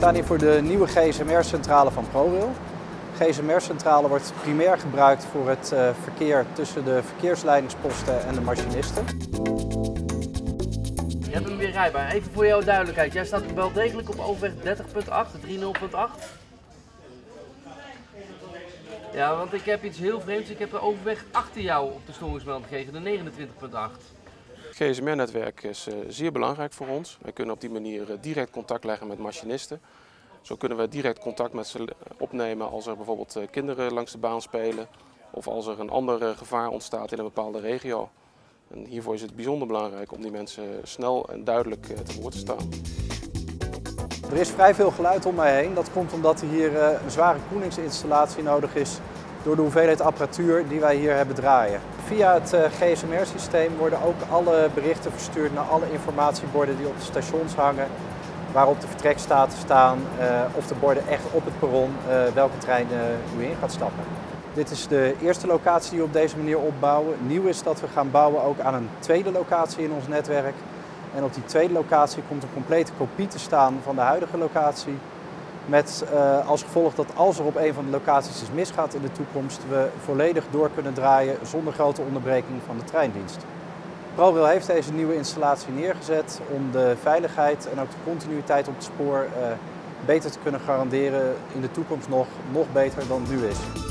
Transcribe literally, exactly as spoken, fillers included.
staan hier voor de nieuwe G S M R-centrale van ProRail. De G S M R-centrale wordt primair gebruikt voor het uh, verkeer tussen de verkeersleidingsposten en de machinisten. Je hebt hem weer rijbaar. Even voor jouw duidelijkheid. Jij staat wel degelijk op overweg dertig punt acht, drieëndertig punt acht. Ja, want ik heb iets heel vreemds. Ik heb de overweg achter jou op de storingsmelding gekregen, de negenentwintig punt acht. Het G S M R-netwerk is uh, zeer belangrijk voor ons. Wij kunnen op die manier uh, direct contact leggen met machinisten. Zo kunnen we direct contact met ze opnemen als er bijvoorbeeld uh, kinderen langs de baan spelen of als er een ander uh, gevaar ontstaat in een bepaalde regio. En hiervoor is het bijzonder belangrijk om die mensen snel en duidelijk uh, te woord te staan. Er is vrij veel geluid om mij heen. Dat komt omdat er hier uh, een zware koelingsinstallatie nodig is door de hoeveelheid apparatuur die wij hier hebben draaien. Via het uh, G S M R-systeem worden ook alle berichten verstuurd naar alle informatieborden die op de stations hangen, waarop de vertrekstaten staan uh, of de borden echt op het perron uh, welke trein uh, u in gaat stappen. Dit is de eerste locatie die we op deze manier opbouwen. Nieuw is dat we gaan bouwen ook aan een tweede locatie in ons netwerk. En op die tweede locatie komt een complete kopie te staan van de huidige locatie. Met uh, als gevolg dat als er op een van de locaties iets misgaat in de toekomst, we volledig door kunnen draaien zonder grote onderbreking van de treindienst. ProRail heeft deze nieuwe installatie neergezet om de veiligheid en ook de continuïteit op het spoor uh, beter te kunnen garanderen in de toekomst nog, nog beter dan het nu is.